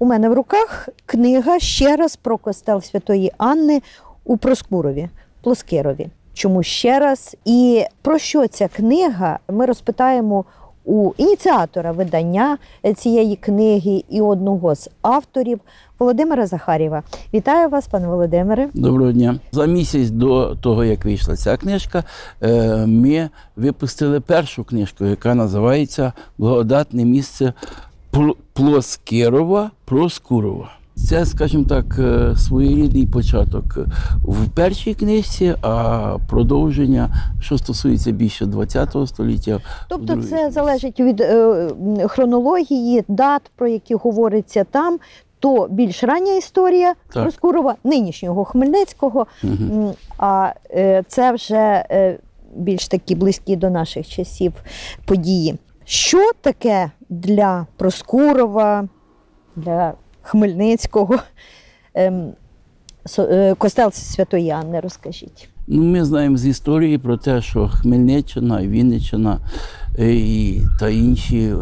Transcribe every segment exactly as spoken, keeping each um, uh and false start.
У мене в руках книга ще раз про костел Святої Анни у Проскурові, Плоскирові. Чому ще раз? І про що ця книга, ми розпитаємо у ініціатора видання цієї книги і одного з авторів Володимира Захарєва. Вітаю вас, пане Володимире. Доброго дня. За місяць до того, як вийшла ця книжка, ми випустили першу книжку, яка називається «Благодатне місце Плоскирова, Проскурова». Це, скажімо так, своєрідний початок в першій книжці, а продовження, що стосується більше ХХ століття. Тобто це книжці залежить від е, хронології, дат, про які говориться там, то більш рання історія так. Проскурова, нинішнього Хмельницького, угу. а е, це вже е, більш такі близькі до наших часів події. Що таке для Проскурова, для Хмельницького костел Святої Анни, розкажіть. Ну, ми знаємо з історії про те, що Хмельниччина, Вінниччина і, та інші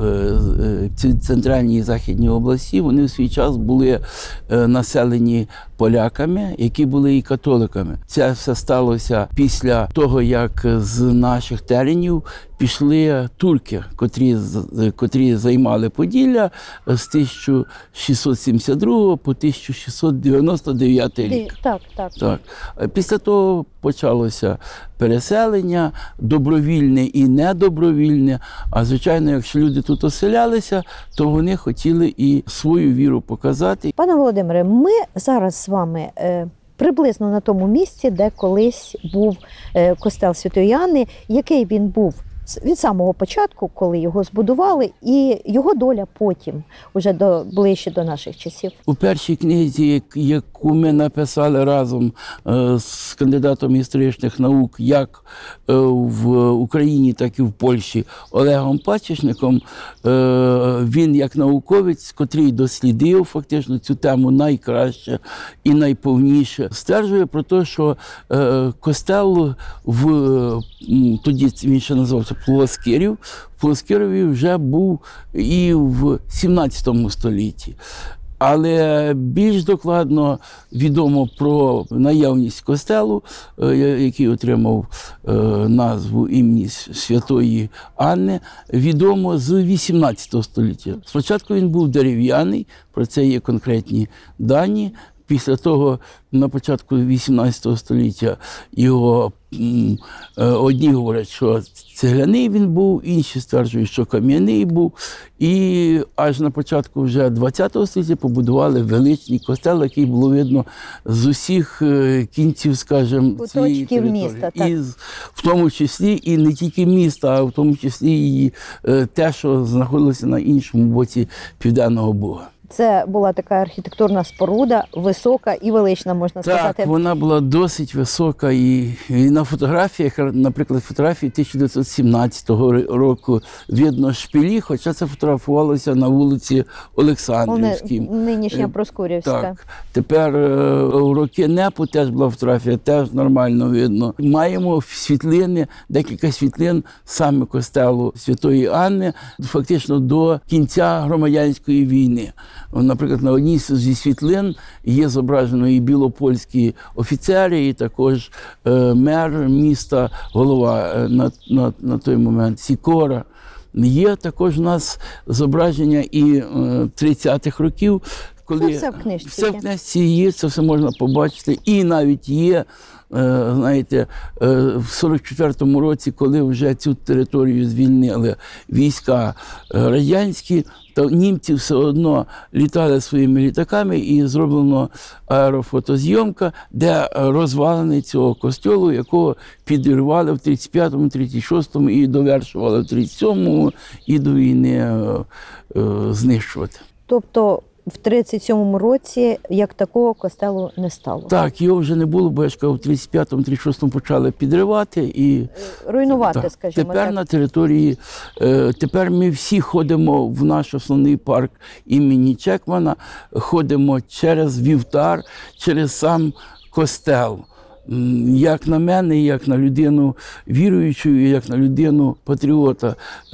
центральні і західні області, вони в свій час були населені поляками, які були і католиками. Це все сталося після того, як з наших теренів пішли турки, котрі, котрі займали Поділля з тисяча шістсот сімдесят другого по тисяча шістсот дев'яносто дев'ятий рік. Так, так. Так. Після того почалося переселення, добровільне і недобровільне. А, звичайно, якщо люди тут оселялися, то вони хотіли і свою віру показати. Пане Володимире, ми зараз з вами е, приблизно на тому місці, де колись був е, костел Святої Анни, який він був від самого початку, коли його збудували, і його доля потім, уже до, ближче до наших часів. У першій книзі, яку ми написали разом е, з кандидатом історичних наук, як е, в Україні, так і в Польщі, Олегом Пасічником, е, він як науковець, котрий дослідив фактично цю тему найкраще і найповніше, стверджує про те, що е, костел в, тоді він ще називався Плоскирів, в Плоскирові вже був і в сімнадцятому столітті. Але більш докладно відомо про наявність костелу, який отримав назву імені Святої Анни, відомо з вісімнадцятого століття. Спочатку він був дерев'яний, про це є конкретні дані. Після того, на початку вісімнадцятого століття, його одні говорять, що цегляний він був, інші стверджують, що кам'яний був. І аж на початку вже ХХ століття побудували величний костел, який було видно з усіх кінців, скажімо, цієї території. Міста, так. І в тому числі і не тільки міста, а в тому числі і те, що знаходилося на іншому боці Південного Буга. Це була така архітектурна споруда, висока і велична, можна так, сказати. Так, вона була досить висока. І, і на фотографіях, наприклад, фотографії тисяча дев'ятсот сімнадцятого року видно шпилі, хоча це фотографувалося на вулиці Олександрівській. Нинішня Проскурівська. Так. Тепер у роки НЕПу теж була фотографія, теж нормально видно. Маємо світлини, декілька світлин саме костелу Святої Анни, фактично до кінця громадянської війни. Наприклад, на одній зі світлин є зображено і білопольські офіцери, і також е, мер міста, голова е, на, на, на той момент Сікора. Є також у нас зображення і е, тридцятих років, коли це все в книжці. Все в книжці є, це все можна побачити. І навіть є, знаєте, в сорок четвертому році, коли вже цю територію звільнили війська радянські, то німці все одно літали своїми літаками і зроблено аерофотозйомка, де розвалини цього костьолу, якого підірвали в тридцять п'ятому, тридцять шостому і довершували в тридцять сьомому і до війни знищувати. Тобто в тридцять сьомому році як такого костелу не стало? Так, його вже не було, бо я ж кажу, в тридцять п'ятому, тридцять шостому почали підривати і руйнувати, так, скажімо тепер так. на території, тепер ми всі ходимо в наш основний парк імені Чекмана, ходимо через вівтар, через сам костел. як на мене, як на людину віруючу, як на людину патріота е,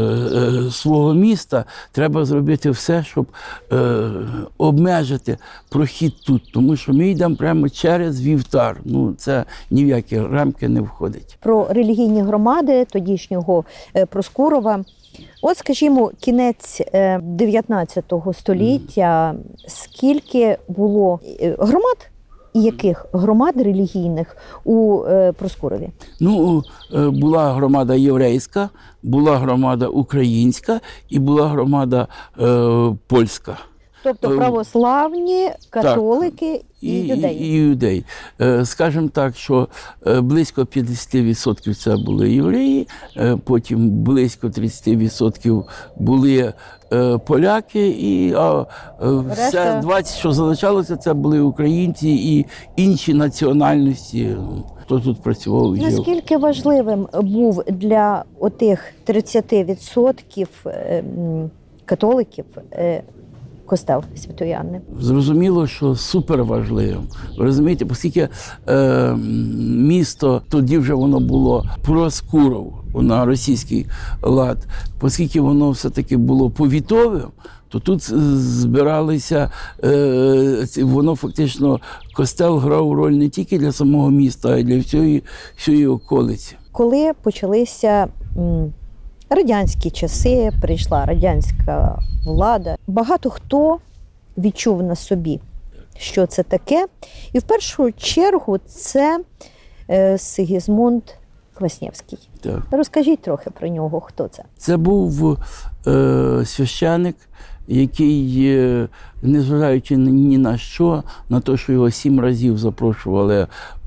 е, свого міста, треба зробити все, щоб е, обмежити прохід тут. Тому що ми йдемо прямо через вівтар. Ну, це ні в які рамки не входить. Про релігійні громади тодішнього е, Проскурова. От, скажімо, кінець е, дев'ятнадцятого століття, скільки було е, громад? І яких громад релігійних у е, Проскурові? Ну, е, була громада єврейська, була громада українська і була громада е, польська. Тобто православні, католики так, і, і юдеї. І, і юдеї. Е, скажімо так, що е, близько п'ятдесят відсотків це були євреї, е, потім близько тридцять відсотків були е, поляки, і а, е, все двадцять, що залишалося, це були українці і інші національності, хто тут працював. Наскільки важливим був для отих тридцять відсотків е, католиків е, костел Святої Анни? Зрозуміло, що суперважливим. Ви розумієте, оскільки е, місто, тоді вже воно було Проскуров на російський лад, оскільки воно все-таки було повітовим, то тут збиралися, е, воно фактично, костел грав роль не тільки для самого міста, а й для всієї, всієї околиці. Коли почалися м, радянські часи, прийшла радянська влада, багато хто відчув на собі, що це таке. І в першу чергу це е, Сигізмунд Квасневський. Так. Розкажіть трохи про нього, хто це? Це був е, священик, який, е, незважаючи ні на що, на те, що його сім разів запрошували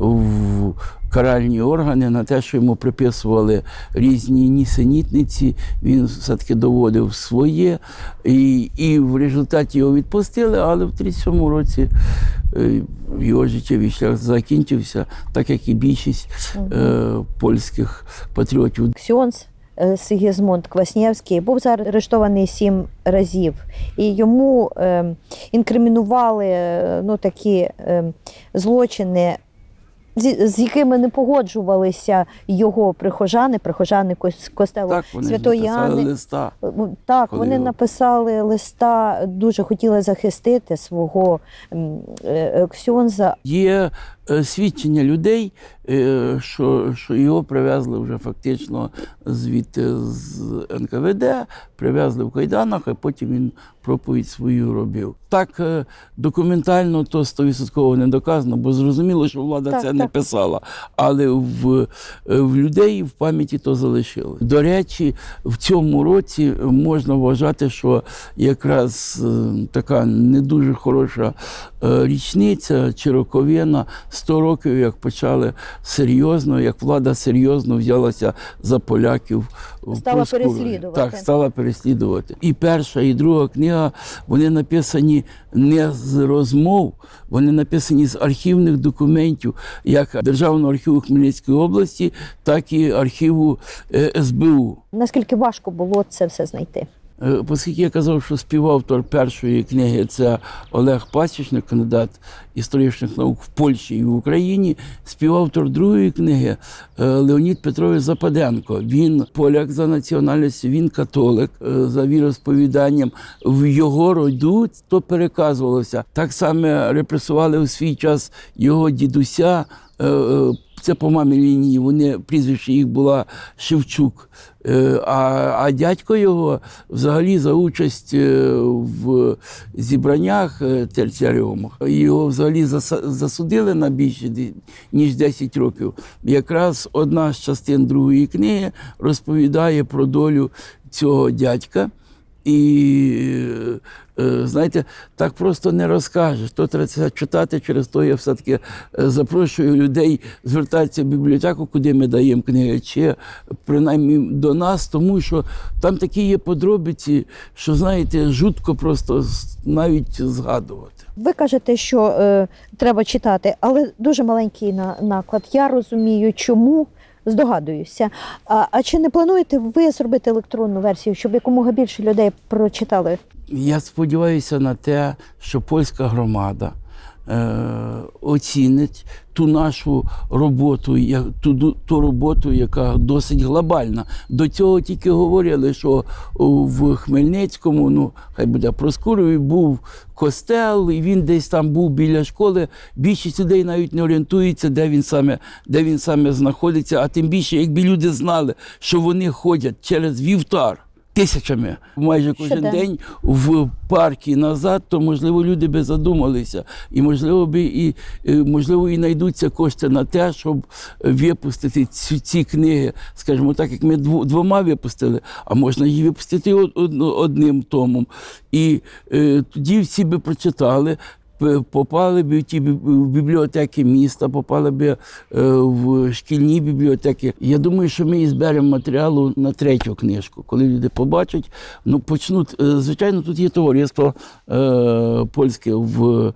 в каральні органи, на те, що йому приписували різні нісенітниці, він все-таки доводив своє. І, і в результаті його відпустили, але в тридцять сьомому році е, його життєвий шлях закінчився, так як і більшість е, польських патріотів. Ксьонз Сигізмунд Квасневський був заарештований сім разів, і йому е, інкримінували ну, такі е, злочини, з, з якими не погоджувалися його прихожани, прихожани костелу так, вони Святої Анни. Листа, так, вони його... написали листа, дуже хотіли захистити свого е, ксьонза. Є е, свідчення людей, е, що, що його привезли вже фактично звідти з ен ка ве де, привезли в кайданах, а потім він проповідь свою робив. Так е, документально то сто відсотків не доказано, бо зрозуміло, що влада так, це так. не писала, але в, в людей в пам'яті то залишилось. До речі, в цьому році можна вважати, що якраз е, така не дуже хороша е, річниця чи роковина, сто років, як почали серйозно, як влада серйозно взялася за поляків. Стала переслідувати. Так, стала переслідувати. І перша, і друга книга, вони написані не з розмов, вони написані з архівних документів, як Державного архіву Хмельницької області, так і архіву ес бе у. Наскільки важко було це все знайти? Оскільки я казав, що співавтор першої книги – це Олег Пасічник, кандидат історичних наук в Польщі і в Україні, співавтор другої книги – Леонід Петрович Западенко. Він поляк за національністю, він католик за віросповіданням. В його роду то переказувалося. Так само репресували у свій час його дідуся, це по мамі лінії, вони, прізвище їх була Шевчук. А, а дядько його взагалі за участь в зібраннях терціаріумах, його взагалі засудили на більше ніж десять років. Якраз одна з частин другої книги розповідає про долю цього дядька. І, знаєте, так просто не розкажеш. То треба це читати, через то я все-таки запрошую людей звертатися в бібліотеку, куди ми даємо книги, чи принаймні до нас, тому що там такі є подробиці, що, знаєте, жутко просто навіть згадувати. Ви кажете, що е, треба читати, але дуже маленький на, наклад. Я розумію, чому. Здогадуюся. А, а чи не плануєте ви зробити електронну версію, щоб якомога більше людей прочитали? Я сподіваюся на те, що польська громада оцінить ту нашу роботу, ту, ту роботу, яка досить глобальна. До цього тільки говорили, що в Хмельницькому, ну, хай буде Проскурові, був костел, і він десь там був біля школи. Більшість людей навіть не орієнтується, де він саме, де він саме знаходиться, а тим більше, якби люди знали, що вони ходять через вівтар, тисячами майже кожен Щоденно. день в парки назад, то, можливо, люди би задумалися. І, можливо, би і, можливо, і знайдуться кошти на те, щоб випустити ці, ці книги, скажімо так, як ми двома випустили, а можна її випустити одним томом. І е, тоді всі би прочитали, попали б в ті бібліотеки міста, попали б в шкільні бібліотеки. Я думаю, що ми і зберемо матеріалу на третю книжку. Коли люди побачать, ну, почнуть. Звичайно, тут є товариство е, польське в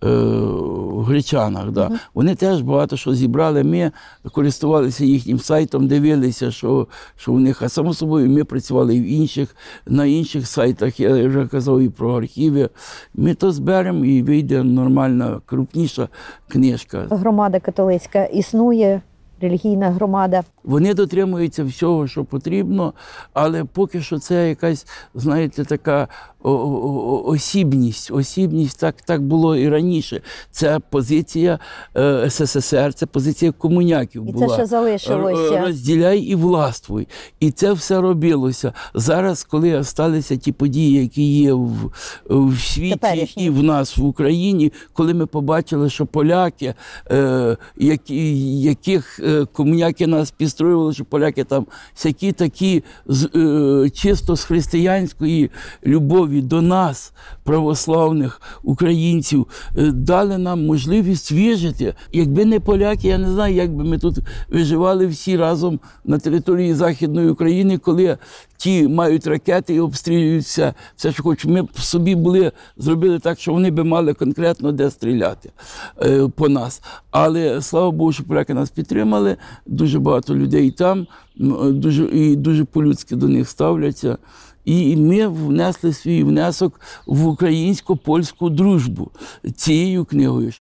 в Гречанах. Да. Mm-hmm. Вони теж багато що зібрали. Ми користувалися їхнім сайтом, дивилися, що, що в них. А само собою ми працювали і в інших, на інших сайтах. Я вже казав і про архіви. Ми то зберемо і вийде нормальна, крупніша книжка. Громада католицька існує, релігійна громада. Вони дотримуються всього, що потрібно, але поки що це якась, знаєте, така осібність. Осібність, так, так було і раніше. Це позиція ес ес ес ер, це позиція комуняків була. І це ще залишилося. Розділяй і властвуй. І це все робилося. Зараз, коли залишилися ті події, які є в, в світі Теперішні. І в нас в Україні, коли ми побачили, що поляки, е, які, яких е, комуняки нас підстроювали, що поляки там всякі такі з, е, чисто з християнської любові до нас, православних українців, дали нам можливість вижити. Якби не поляки, я не знаю, як би ми тут виживали всі разом на території Західної України, коли ті мають ракети і обстрілюються. Все, що хочуть. Ми б собі були, зробили так, що вони би мали конкретно де стріляти е, по нас. Але, слава Богу, що поляки нас підтримали, дуже багато людей там, дуже, і дуже по-людськи до них ставляться. І ми внесли свій внесок в українсько-польську дружбу цією книгою.